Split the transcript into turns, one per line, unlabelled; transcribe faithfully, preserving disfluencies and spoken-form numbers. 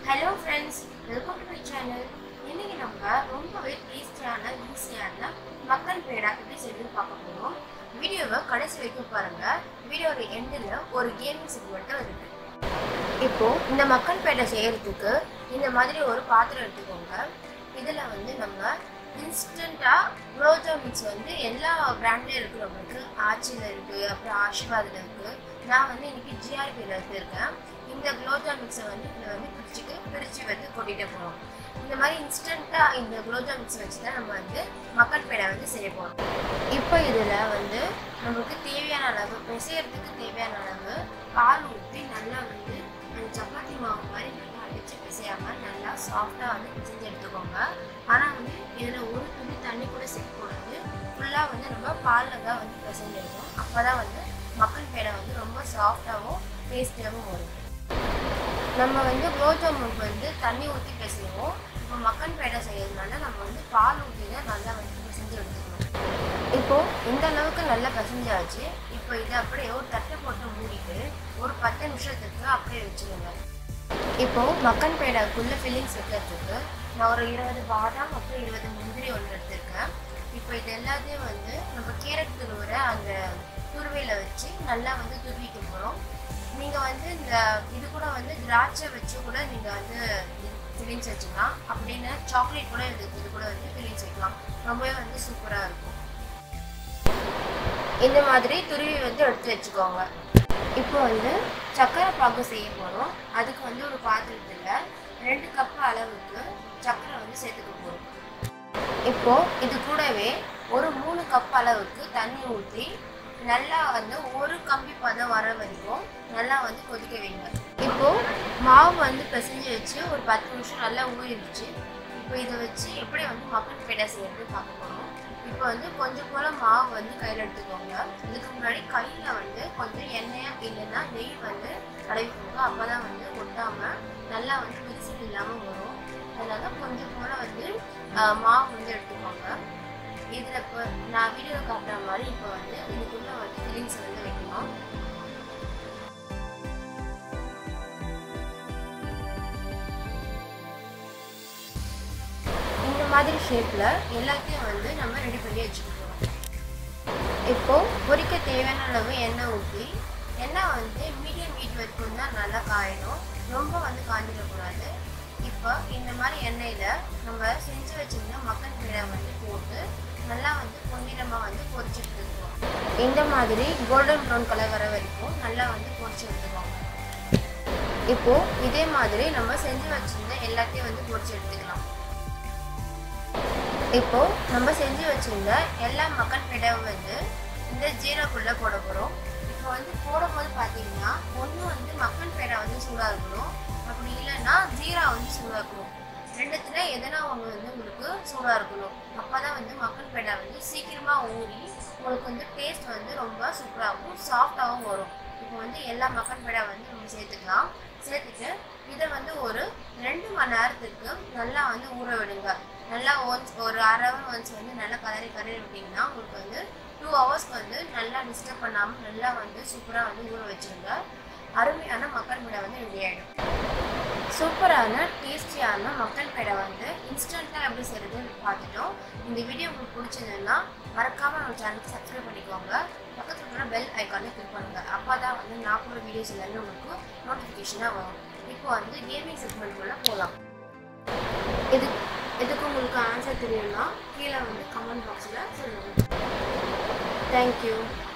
Hello friends, welcome to my channel. இன்னைக்கு நம்ம ரொம்பவே டேஸ்டியான ஈஸியான மக்கள் பேடா எப்படி செய்து பார்க்க போறோம். வீடியோவை கடைசி வரைக்கும் பாருங்க. வீடியோட எண்டில் ஒரு கேமிங் செக்மெண்ட் இருக்கு. இப்போ இந்த மக்கள் பேடா செய்யறதுக்கு இந்த மாதிரி ஒரு பாத்திரம் எடுத்துக்கோங்க. இதுல வந்து நம்ம இன்ஸ்டன்ட்டா குலோப்ஜாம் மிக்ஸ் வந்து எல்லா பிராண்ட்லயும் இருக்கிறவங்களுக்கு ஆச்சியில் இருக்கு, அப்புறம் ஆஷிர்வாதில் இருக்கு. நான் வந்து இன்னைக்கு ஜிஆர்பியில் எடுத்துருக்கேன். இந்த குலோப்ஜாம் மிக்ஸை வந்து இதில் வந்து பிரிச்சுட்டு பிரித்து வந்து கொட்டிகிட்டே போகிறோம். இந்த மாதிரி இன்ஸ்டண்ட்டாக இந்த குலோப்ஜாம் மிக்ஸ் வச்சு தான் நம்ம வந்து மக்கள் பேடா வந்து செய்ய போகிறோம். இப்போ இதில் வந்து நமக்கு தேவையான அளவு பிசையறதுக்கு தேவையான அளவு பால் ஊற்றி நல்லா வந்து அந்த சப்பாத்தி மாவு மாதிரி நல்லா அடித்து பிசையாமல் நல்லா சாஃப்டாக வந்து பிசைஞ்சு எடுத்துக்கோங்க. ஆனால் வந்து இதில் ஒரு துணி தண்ணி கூட சேர்க்கக்கூடாது. ஃபுல்லாக வந்து நம்ம பாலில் தான் வந்து பிசைஞ்சு எடுக்கணும். அப்போ தான் வந்து மக்கள் பேடா வந்து ரொம்ப சாஃப்டாகவும் டேஸ்டியாகவும் வரும். நம்ம வந்து குலோப்ஜாமுக்கு வந்து தண்ணி ஊற்றி பிசைவோம். இப்போ மக்கள் பேடா செய்யறதுனால நம்ம வந்து பால் ஊற்றி தான் நல்லா வந்து பிசைஞ்சு எடுத்துக்கணும். இப்போது இந்த அளவுக்கு நல்லா பிசைஞ்சாச்சு. இப்போ இதை அப்படியே ஒரு தட்டை போட்டு மூடிட்டு ஒரு பத்து நிமிஷத்துக்கு அப்படியே வச்சுருங்க. இப்போது மக்கள் பேடாக்குள்ளே ஃபில்லிங்ஸ் வைக்கிறதுக்கு நான் ஒரு இருபது பாதாம் அப்புறம் இருபது முந்திரி ஒன்று எடுத்திருக்கேன். இப்போ இது எல்லாத்தையும் வந்து நம்ம கேரட் துருவுற அந்த துருவையில் வச்சு நல்லா வந்து துருவிக்க போகிறோம். நீங்கள் வந்து இந்த இது கூட வந்து திராட்சை வச்சு கூட நீங்கள் வந்து ஃபில்லிங்ஸ் வச்சுக்கலாம். அப்படின்னு சாக்லேட் கூட இது இது கூட வந்து ஃபில்லிங்ஸ் வைக்கலாம். ரொம்பவே வந்து சூப்பராக இருக்கும். இந்த மாதிரி துருவி வந்து எடுத்து வச்சுக்கோங்க. இப்போ வந்து சர்க்கரை பாகு செய்ய போகிறோம். அதுக்கு வந்து ஒரு பாத்திரத்தில் ரெண்டு கப் அளவுக்கு சர்க்கரை வந்து சேர்த்துக்க போகிறோம். இப்போது இது கூடவே ஒரு மூணு கப் அளவுக்கு தண்ணி ஊற்றி நல்லா வந்து ஒரு கம்பி பதம் வர வரைக்கும் நல்லா வந்து கொதிக்க வைங்க. இப்போது மாவு வந்து பிசைஞ்சு வச்சு ஒரு பத்து நிமிஷம் நல்லா ஊறிடுச்சு. இப்போ இதை வச்சு எப்படி வந்து மக்கள் பேடா செய்யறது பார்க்க போகிறோம். இப்போ வந்து கொஞ்சம் போல் மாவு வந்து கையில் எடுத்துக்கோங்க. இதுக்கு முன்னாடி கையில் வந்து கொஞ்சம் எண்ணெய் இல்லைன்னா நெய் வந்து தடவிக்கோங்க. அப்போ தான் வந்து ஒட்டாமல் நல்லா வந்து விரிசல் இல்லாமல் வரும். அதனால் கொஞ்சம் போல் வந்து மாவு வந்து எடுத்துக்கோங்க. இதில் இப்போ நான் வீடியோ காட்டுற மாதிரி இப்போ வந்து இதுக்குள்ளே வந்து ஃபில்லிங்ஸ் வந்து வைக்கணும். இந்த மாதிரி ஷேப்பில் எல்லாத்தையும் வந்து நம்ம ரெடி பண்ணி வச்சுக்கணும். இப்போது பொரிக்க தேவையான அளவு எண்ணெய் ஊற்றி எண்ணெய் வந்து மீடியம் ஹீட் வரைக்கும் தான் நல்லா காயணும். ரொம்ப வந்து காஞ்சிடக்கூடாது. இப்போ இந்த மாதிரி எண்ணெயில் நம்ம செஞ்சு வச்சுருந்த மக்கள் பேடா வந்து போட்டு நல்லா வந்து பொன்னிறமாக வந்து பொரிச்சு எடுத்துக்குவோம். இந்த மாதிரி கோல்டன் ப்ரௌன் கலர் வர வரைக்கும் நல்லா வந்து பொரிச்சு எடுத்துக்கோங்க. இப்போது இதே மாதிரி நம்ம செஞ்சு வச்சுருந்த எல்லாத்தையும் வந்து பொரிச்சு எடுத்துக்கலாம். இப்போது நம்ம செஞ்சு வச்சுருந்த எல்லா மக்கள் பேடாவும் வந்து இந்த ஜீராக்குள்ளே போட போகிறோம். இப்போ வந்து போடும்போது பார்த்தீங்கன்னா ஒன்று வந்து மக்கள் பேடா வந்து சூடாக இருக்கணும், அப்படி இல்லைன்னா ஜீரா வந்து சூடாக இருக்கணும். ரெண்டுத்துல எதனா ஒன்று வந்து உங்களுக்கு சூடாக இருக்கணும். அப்போ தான் வந்து மக்கள் பேடா வந்து சீக்கிரமாக ஊறி உங்களுக்கு வந்து டேஸ்ட் வந்து ரொம்ப சூப்பராகவும் சாஃப்டாகவும் வரும். இப்போ வந்து எல்லா மக்கள் பேடா வந்து நம்ம சேர்த்துக்கலாம். சேர்த்துட்டு இதை வந்து ஒரு ரெண்டு மணி நேரத்துக்கு நல்லா வந்து ஊற விடுங்க. நல்லா ஒன்ஸ் ஒரு அரை ஹவர் ஒன்ஸ் வந்து நல்லா கலரி கலரி விட்டிங்கன்னா உங்களுக்கு வந்து டூ ஹவர்ஸ்க்கு வந்து நல்லா டிஸ்டர்ப் பண்ணாமல் நல்லா வந்து சூப்பராக வந்து ஊற வச்சுருங்க. அருமையான மக்கள் பேடா வந்து ரெடி ஆகிடும். சூப்பரான டேஸ்டியான மக்கள் பேடா வந்து இன்ஸ்டண்ட்டாக எப்படி செய்கிறதுன்னு பார்த்துட்டோம். இந்த வீடியோ உங்களுக்கு பிடிச்சதுன்னா மறக்காமல் நம்ம சேனலுக்கு சப்ஸ்கிரைப் பண்ணிக்கோங்க. பக்கத்தில் இருக்கிற பெல் ஐக்கானே கிளிக் பண்ணுங்கள். அப்போ தான் வந்து நான் போகிற வீடியோஸ் எல்லாமே உங்களுக்கு நோட்டிஃபிகேஷனாக வரும். இப்போ வந்து கேமிங் செக்மெண்ட்குள்ளே போகலாம். இது இதுக்கு உங்களுக்கு ஆன்சர் தெரியும்னா கீழே வந்து கமெண்ட் பாக்ஸில் சொல்லுங்கள். தேங்க்யூ.